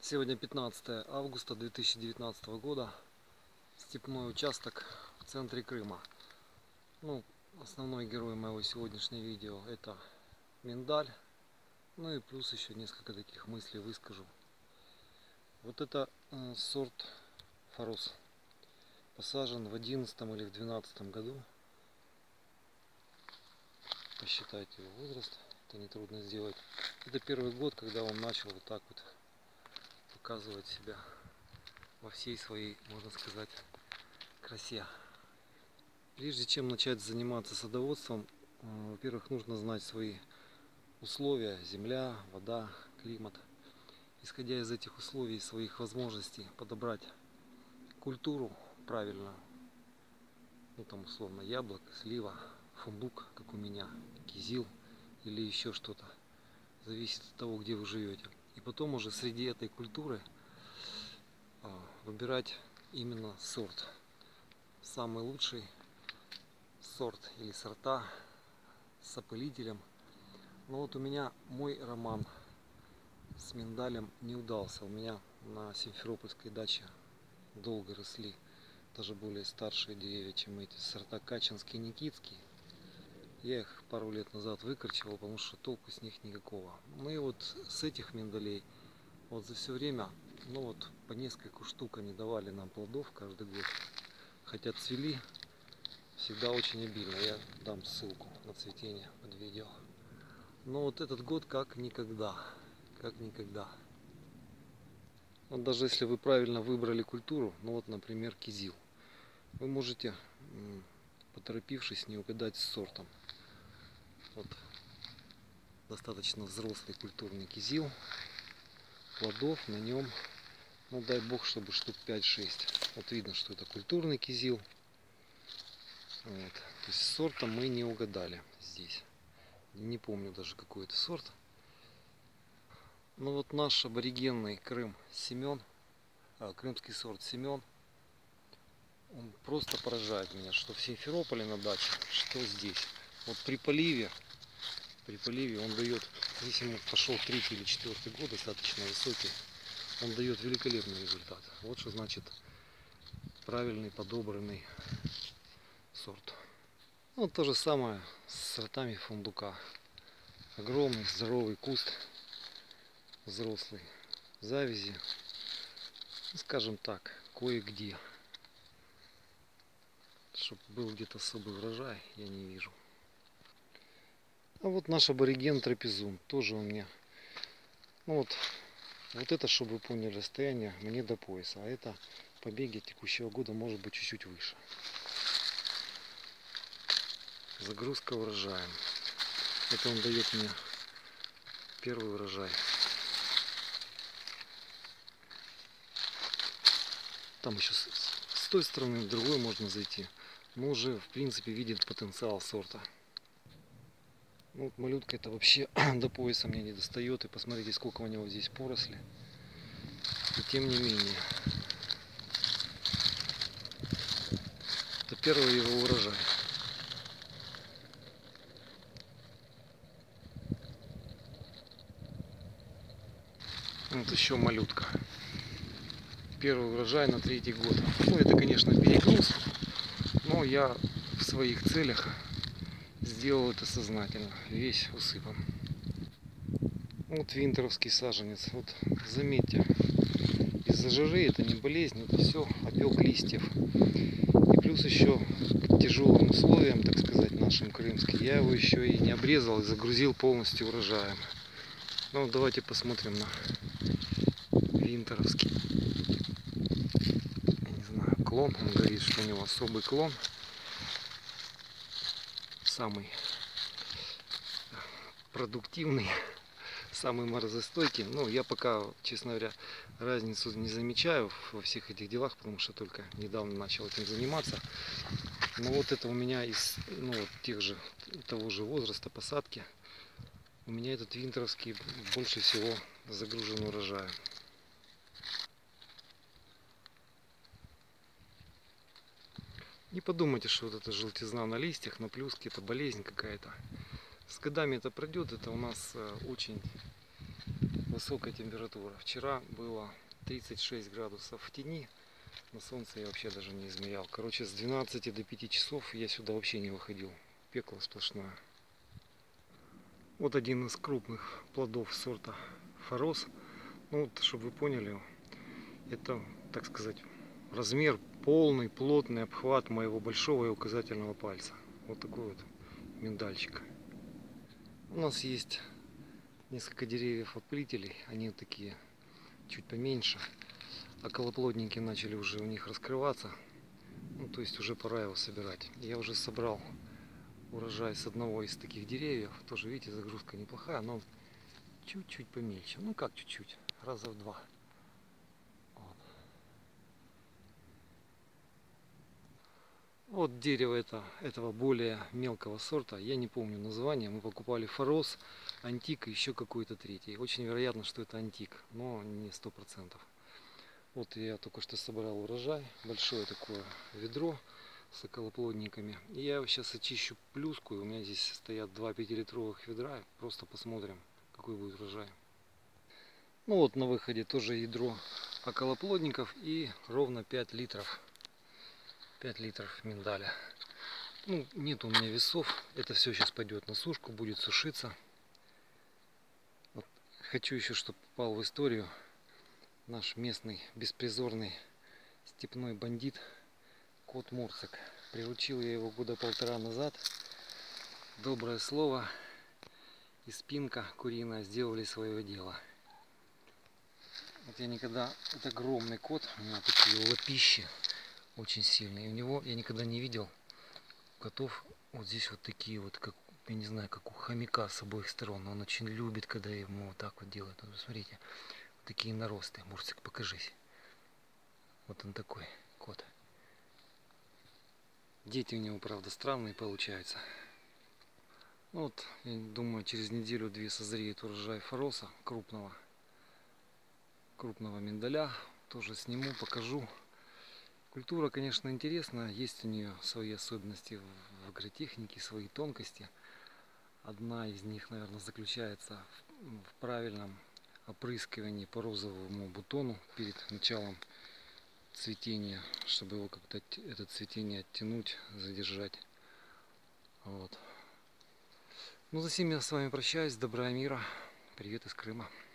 Сегодня 15 августа 2019 года. Степной участок в центре Крыма. Основной герой моего сегодняшнего видео — это миндаль. Ну и плюс еще несколько таких мыслей выскажу. Вот это сорт Форос. Посажен в 11 или в 12 году. Посчитайте его возраст. Это нетрудно сделать. Это первый год, когда он начал вот так вот показывать себя во всей своей, можно сказать, красе. Прежде чем начать заниматься садоводством, во-первых, нужно знать свои условия: земля, вода, климат. Исходя из этих условий и своих возможностей, подобрать культуру правильно. Там условно яблок, слива, фундук, как у меня, кизил или еще что-то. Зависит от того, где вы живете. И потом уже среди этой культуры выбирать именно сорт. Самый лучший сорт или сорта с опылителем. Но вот у меня мой роман с миндалем не удался. У меня на Симферопольской даче долго росли даже более старшие деревья, чем эти сорта Качинский и Никитский. Я их пару лет назад выкорчевал, потому что толку с них никакого. Ну и вот с этих миндалей вот за все время, по несколько штук они давали нам плодов каждый год. Хотя цвели всегда очень обильно. Я дам ссылку на цветение под видео. Но вот этот год как никогда. Как никогда. Вот даже если вы правильно выбрали культуру, например, кизил, вы можете, поторопившись, не угадать с сортом. Вот достаточно взрослый культурный кизил. Плодов на нем, дай бог, чтобы штук 5-6. Вот видно, что это культурный кизил. Вот. То есть с сортом мы не угадали здесь. Не помню даже, какой это сорт. Наш аборигенный Крым Семен, крымский сорт Семен, он просто поражает меня, что в Симферополе на даче, что здесь. Вот при поливе он дает, здесь ему пошел 3-й или 4-й год, достаточно высокий, он дает великолепный результат. Вот что значит правильный подобранный сорт. То же самое с сортами фундука. Огромный здоровый куст, взрослый, завязи, скажем так, кое-где. Чтобы был где-то особый урожай, я не вижу. А вот наш абориген трапезун, тоже у меня. Вот это, чтобы вы поняли, расстояние мне до пояса. А это побеги текущего года, может быть, чуть-чуть выше. Загрузка урожаем. Это он дает мне первый урожай. Там еще с той стороны, в другой можно зайти. Но уже, в принципе, видит потенциал сорта. Малютка это вообще до пояса мне не достает. И посмотрите, сколько у него здесь поросли. И тем не менее, это первый его урожай. Вот еще малютка. Первый урожай на 3-й год. Это, конечно, перегруз. Но я в своих целях сделал это сознательно. Весь усыпан. Вот винтеровский саженец. Вот заметьте, из-за жары это не болезнь, это все опек листьев. И плюс еще к тяжелым условиям, так сказать, нашим крымским, я его еще и не обрезал и загрузил полностью урожаем. Давайте посмотрим на винтеровский. Я не знаю, клон. Он говорит, что у него особый клон. Самый продуктивный, самый морозостойкий. Я пока, честно говоря, разницу не замечаю во всех этих делах, потому что только недавно начал этим заниматься. Но вот это у меня из того же возраста посадки. У меня этот винтеровский больше всего загружен урожаем. Не подумайте, что вот эта желтизна на листьях, на плюске, это болезнь какая-то. С годами это пройдет, это у нас очень высокая температура. Вчера было 36 градусов в тени. На солнце я вообще даже не измерял. Короче, с 12 до 5 часов я сюда вообще не выходил. Пекло сплошное. Вот один из крупных плодов сорта Форос. Ну вот, чтобы вы поняли, это, так сказать, размер, полный, плотный обхват моего большого и указательного пальца. Вот такой вот миндальчик. У нас есть несколько деревьев опылителей. Они вот такие чуть поменьше. Околоплодники начали уже у них раскрываться. Ну, то есть уже пора его собирать. Я уже собрал урожай с одного из таких деревьев. Тоже, видите, загрузка неплохая, но чуть-чуть помельче. Ну как чуть-чуть, раза в два. Вот. Вот дерево этого более мелкого сорта. Я не помню название. Мы покупали Форос, антик и еще какой-то третий. Очень вероятно, что это антик, но не 100%. Вот я только что собрал урожай. Большое такое ведро с околоплодниками. И я его сейчас очищу плюску. И у меня здесь стоят 2 5-литровых ведра. Просто посмотрим, какой будет урожай. Ну вот на выходе тоже ядро околоплодников и ровно 5 литров. 5 литров миндаля. Ну, нет у меня весов. Это все сейчас пойдет на сушку, будет сушиться. Вот. Хочу еще, чтобы попал в историю наш местный беспризорный степной бандит кот Мурцик. Приручил я его года 1,5 назад. Доброе слово и спинка куриная сделали свое дело. Вот я никогда... Это огромный кот, у него такие лапищи очень сильные. У него я никогда не видел котов вот здесь вот такие вот, как, я не знаю, как у хомяка с обоих сторон. Он очень любит, когда ему вот так вот делают. Вот смотрите, вот такие наросты. Мурцик, покажись. Вот он такой кот. Дети у него, правда, странные получаются. Вот, я думаю, через неделю-две созреет урожай Фороса крупного миндаля. Тоже сниму, покажу. Культура, конечно, интересная. Есть у нее свои особенности в агротехнике, свои тонкости. Одна из них, наверное, заключается в правильном опрыскивании по розовому бутону перед началом цветения, чтобы его как-то это цветение оттянуть, задержать. Вот. Ну, за сим я с вами прощаюсь. Добра и мира. Привет из Крыма.